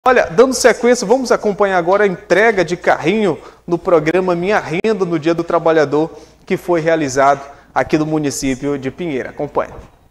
Olha, dando sequência, vamos acompanhar agora a entrega de carrinho no programa Minha Renda no Dia do Trabalhador, que foi realizado aqui no município de Pinheiro. Acompanhe.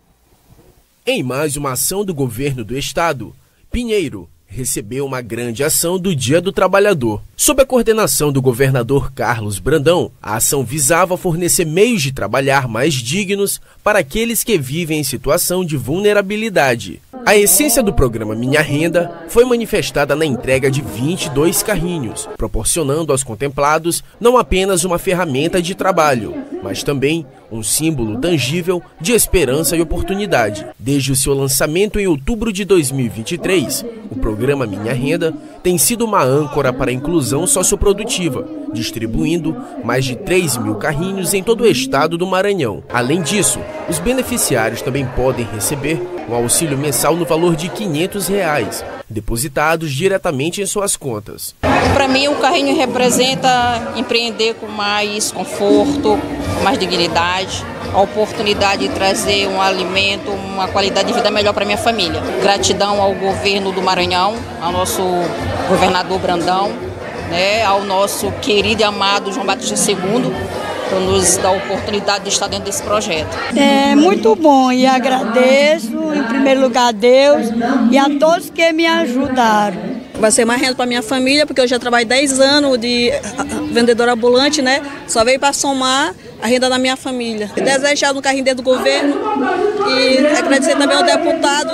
Em mais uma ação do governo do estado, Pinheiro recebeu uma grande ação do Dia do Trabalhador. Sob a coordenação do governador Carlos Brandão, a ação visava fornecer meios de trabalhar mais dignos para aqueles que vivem em situação de vulnerabilidade. A essência do programa Minha Renda foi manifestada na entrega de 22 carrinhos, proporcionando aos contemplados não apenas uma ferramenta de trabalho, mas também um símbolo tangível de esperança e oportunidade. Desde o seu lançamento em outubro de 2023, o programa Minha Renda tem sido uma âncora para a inclusão socioprodutiva, distribuindo mais de 3.000 carrinhos em todo o estado do Maranhão. Além disso, os beneficiários também podem receber um auxílio mensal no valor de R$ 500, depositados diretamente em suas contas. Para mim, o carrinho representa empreender com mais conforto, com mais dignidade, a oportunidade de trazer um alimento, uma qualidade de vida melhor para minha família. Gratidão ao governo do Maranhão, ao nosso governador Brandão, ao nosso querido e amado João Batista II, por nos dar a oportunidade de estar dentro desse projeto. É muito bom e agradeço, em primeiro lugar, a Deus e a todos que me ajudaram. Vai ser mais renda para minha família, porque eu já trabalho 10 anos de vendedora ambulante, Só veio para somar a renda da minha família. Desejar no carrinho dentro do governo e agradecer também ao deputado,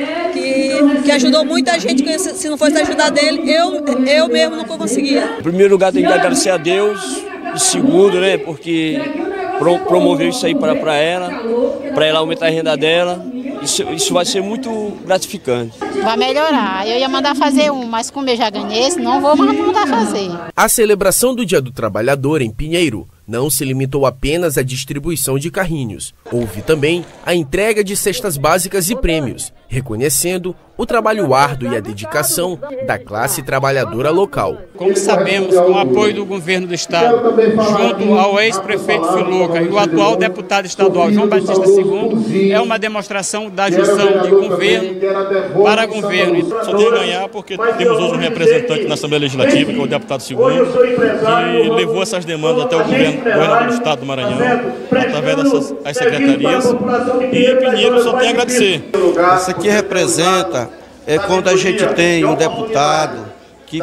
que ajudou muita gente, que se não fosse a ajuda dele, eu mesmo não conseguia. Em primeiro lugar, tenho que agradecer a Deus, e segundo, porque promoveu isso aí para ela aumentar a renda dela. Isso vai ser muito gratificante. Vai melhorar. Eu ia mandar fazer mas como eu já ganhei, não vou mais mandar fazer. A celebração do Dia do Trabalhador em Pinheiro não se limitou apenas à distribuição de carrinhos. Houve também a entrega de cestas básicas e prêmios, reconhecendo o trabalho árduo e a dedicação da classe trabalhadora local. Como sabemos, com o apoio do governo do estado, junto ao ex-prefeito Filuca e o atual deputado estadual João Batista II, é uma demonstração da junção de governo para governo. Só tem a ganhar porque temos hoje um representante na Assembleia Legislativa, que é o deputado Segundo, que levou essas demandas até o governador do estado do Maranhão, através dessas secretarias, e Pinheiro só tem a agradecer. Isso aqui representa quando a gente tem um deputado que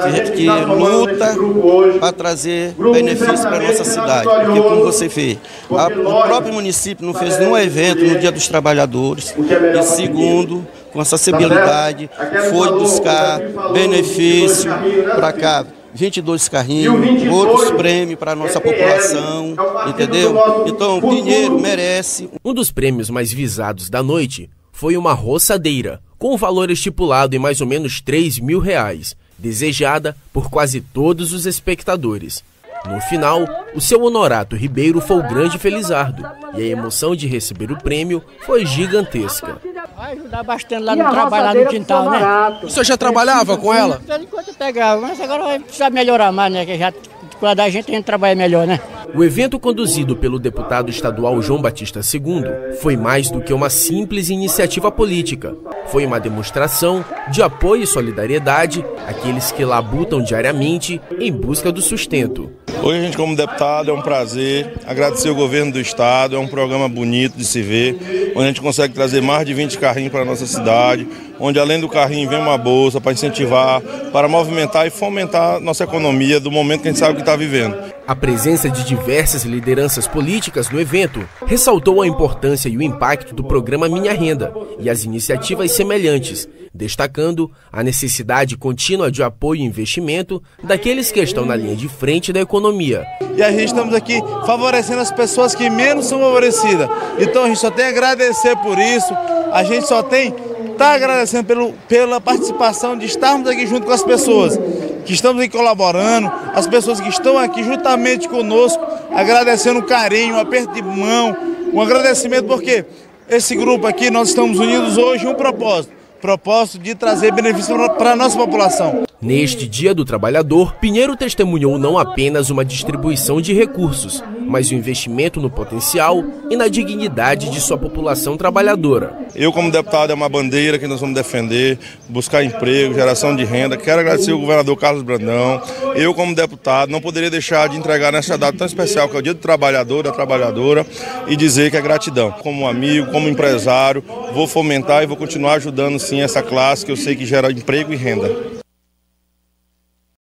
luta para trazer benefícios para a nossa cidade. Porque, como você vê, o próprio município não fez nenhum evento no Dia dos Trabalhadores, e segundo, com acessibilidade, foi buscar benefício para cá. 22 carrinhos, outros prêmios para a nossa população, entendeu? Então, Pinheiro merece. Um dos prêmios mais visados da noite foi uma roçadeira, com o valor estipulado em mais ou menos R$ 3.000, desejada por quase todos os espectadores. No final, o seu Honorato Ribeiro foi o grande felizardo, e a emoção de receber o prêmio foi gigantesca. Vai ajudar bastante lá no trabalho, lá no quintal, O senhor já trabalhava com ela? Enquanto eu pegava, mas agora vai precisar melhorar mais, Que já, quando a gente trabalha melhor, O evento, conduzido pelo deputado estadual João Batista II, foi mais do que uma simples iniciativa política. Foi uma demonstração de apoio e solidariedade àqueles que labutam diariamente em busca do sustento. Hoje a gente, como deputado, é um prazer agradecer o governo do estado, é um programa bonito de se ver, onde a gente consegue trazer mais de 20 carrinhos para a nossa cidade, onde além do carrinho vem uma bolsa para incentivar, para movimentar e fomentar a nossa economia do momento que a gente sabe que está vivendo. A presença de diversas lideranças políticas no evento ressaltou a importância e o impacto do programa Minha Renda e as iniciativas semelhantes, destacando a necessidade contínua de apoio e investimento daqueles que estão na linha de frente da economia. E a gente estamos aqui favorecendo as pessoas que menos são favorecidas. Então a gente só tem a agradecer por isso, a gente só tem estar agradecendo pela participação de estarmos aqui junto com as pessoas que estamos aqui colaborando, as pessoas que estão aqui juntamente conosco, agradecendo o carinho, o aperto de mão, um agradecimento porque esse grupo aqui, nós estamos unidos hoje em um propósito de trazer benefício para a nossa população. Neste Dia do Trabalhador, Pinheiro testemunhou não apenas uma distribuição de recursos, mas o investimento no potencial e na dignidade de sua população trabalhadora. Eu, como deputado, é uma bandeira que nós vamos defender, buscar emprego, geração de renda. Quero agradecer ao governador Carlos Brandão. Eu, como deputado, não poderia deixar de entregar nessa data tão especial, que é o Dia do Trabalhador, da trabalhadora, e dizer que é gratidão. Como amigo, como empresário, vou fomentar e vou continuar ajudando, sim, essa classe que eu sei que gera emprego e renda.